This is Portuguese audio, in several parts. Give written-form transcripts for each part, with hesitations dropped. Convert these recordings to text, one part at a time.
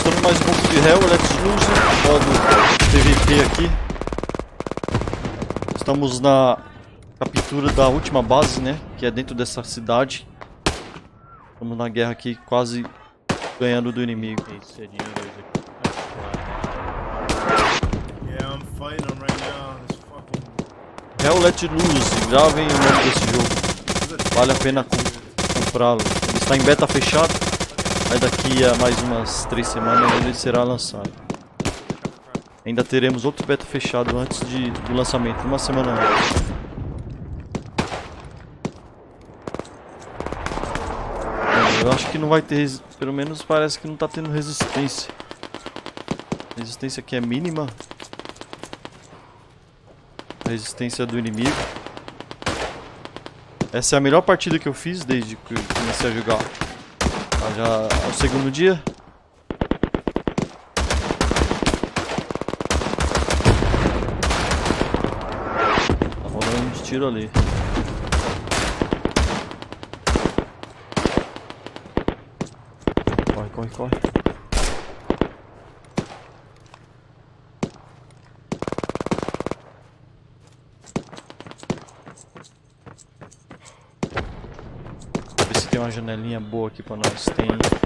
mostrando mais um pouco de Hell Let Loose, modo PVP aqui. Estamos na captura da última base, né? Que é dentro dessa cidade. Estamos na guerra aqui, quase ganhando do inimigo. Hell Let Loose, gravem o nome desse jogo. Vale a pena comprá-lo. Ele está em beta fechado. Aí daqui a mais umas 3 semanas ele será lançado. Ainda teremos outro beta fechado antes do lançamento, uma semana antes. Eu acho que não vai ter, pelo menos parece que não está tendo resistência. A resistência aqui é mínima. A resistência do inimigo. Essa é a melhor partida que eu fiz desde que eu comecei a jogar. Já é o segundo dia. Tá rolando uns tiros ali. Corre, corre, corre. Ver se tem uma janelinha boa aqui pra nós. Tem.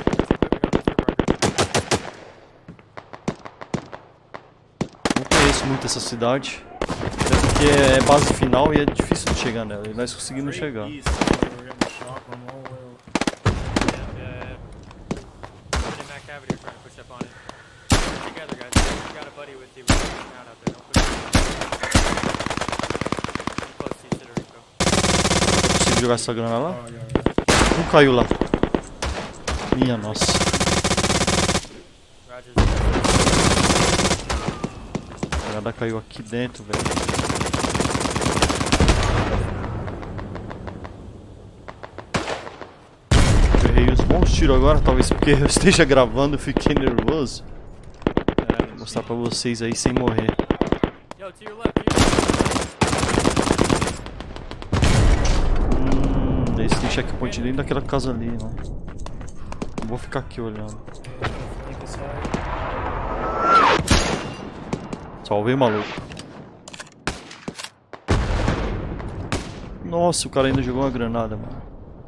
Não conheço muito essa cidade. Até porque é base final e é difícil de chegar nela. E nós conseguimos chegar. Consigo jogar essa grana lá? Não caiu lá. Minha nossa. A granada caiu aqui dentro, velho. Eu errei uns bons tiros agora, talvez porque eu esteja gravando e fiquei nervoso. Vou mostrar pra vocês aí sem morrer. Esse tem checkpoint dentro daquela casa ali, não. Não vou ficar aqui olhando. Salvei o maluco. Nossa, o cara ainda jogou uma granada, mano.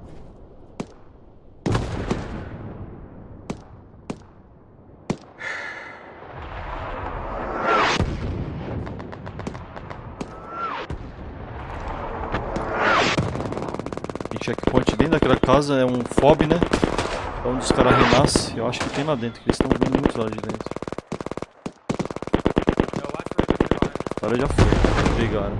Checkpoint dentro daquela casa é um FOB, né? É onde os caras renascem. Eu acho que tem lá dentro, que eles estão vindo muito lá de dentro. O cara já foi, pegaram.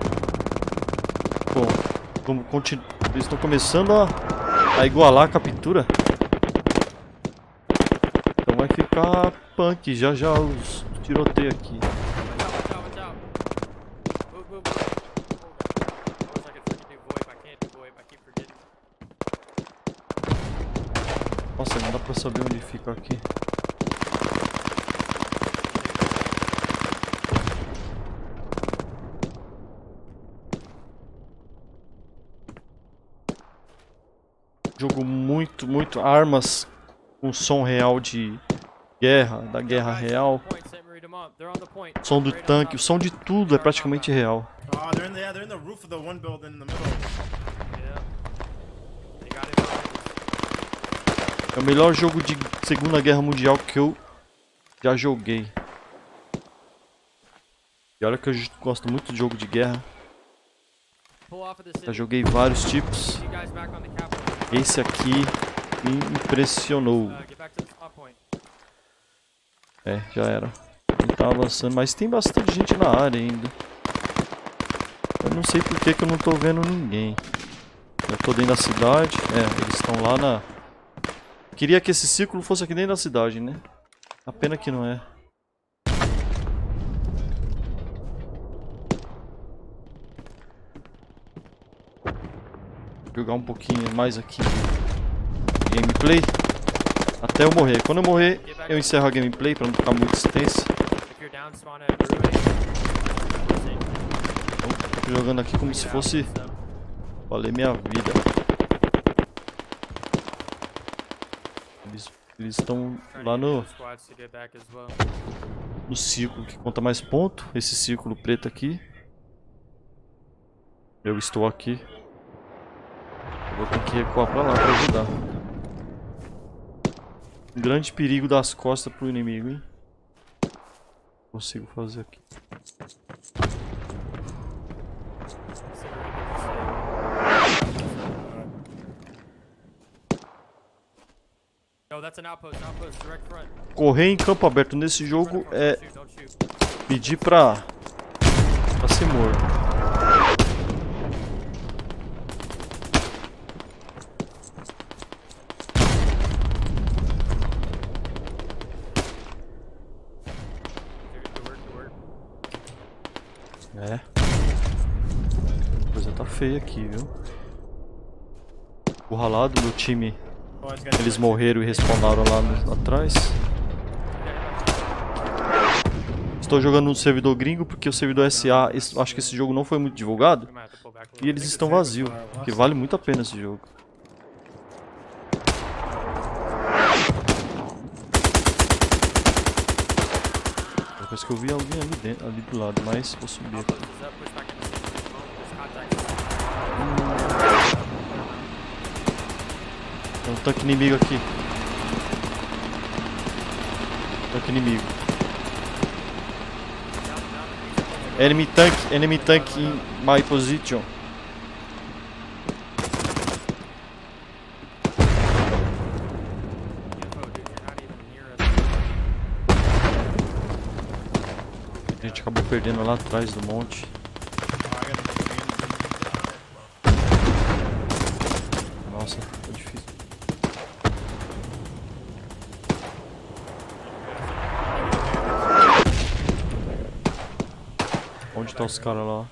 Bom, eles estão começando a igualar a captura. Então vai ficar punk já os tiroteios aqui. Nossa, não dá pra saber onde fica aqui. Jogo muito armas com som real de guerra, da guerra real. Som do tanque, o som de tudo é praticamente real. É o melhor jogo de Segunda Guerra Mundial que eu já joguei. E olha que eu gosto muito de jogo de guerra. Já joguei vários tipos. Esse aqui me impressionou. É, já era. Ele tá avançando, mas tem bastante gente na área ainda. Eu não sei por que eu não tô vendo ninguém. Eu tô dentro da cidade. É, eles estão lá na... Queria que esse círculo fosse aqui dentro da cidade, né? A pena que não é. Jogar um pouquinho mais aqui de gameplay até eu morrer. Quando eu morrer, eu encerro a gameplay para não ficar muito extensa. Então, tô jogando aqui como se fosse valer minha vida. Eles Eles estão lá no círculo que conta mais ponto. Esse círculo preto aqui. Eu estou aqui. Eu vou ter que recuar pra lá pra ajudar. Um grande perigo das costas pro inimigo, hein? Consigo fazer aqui. Correr em campo aberto nesse jogo é pedir pra ser morto. É. A coisa tá feia aqui, viu? O ralado do time. Eles morreram e respawnaram lá atrás. Estou jogando no servidor gringo porque o servidor SA, acho que esse jogo não foi muito divulgado. E eles estão vazios, porque vale muito a pena esse jogo. Parece que eu vi alguém ali dentro, ali do lado, mas vou subir aqui. Tem um tanque inimigo aqui. Tanque inimigo. Enemy tank in my position. A gente acabou perdendo lá atrás do monte. Nossa, tá difícil. Onde tá os caras lá?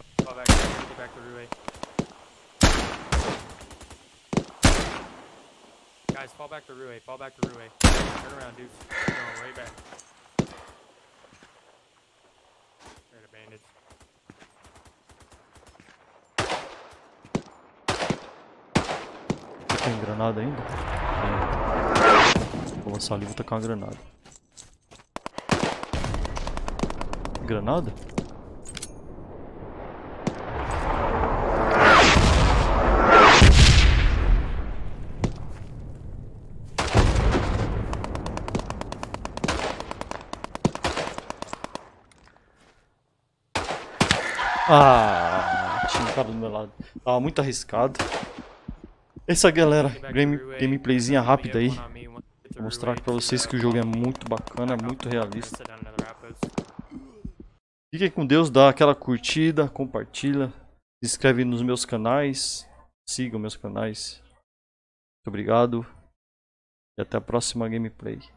Guys, fall back to Rue, fall back to Rue. Turn around, dudes. No, right back. Right, bandage. Tem granada ainda? Tem. Vou lançar ali, vou tacar uma granada. Granada? Ah, tinha um cara do meu lado. Tava muito arriscado. Essa galera, gameplayzinha rápida aí. Vou mostrar pra vocês que o jogo é muito bacana, muito realista. Fiquem com Deus, dá aquela curtida, compartilha, se inscreve nos meus canais, sigam meus canais. Muito obrigado e até a próxima gameplay.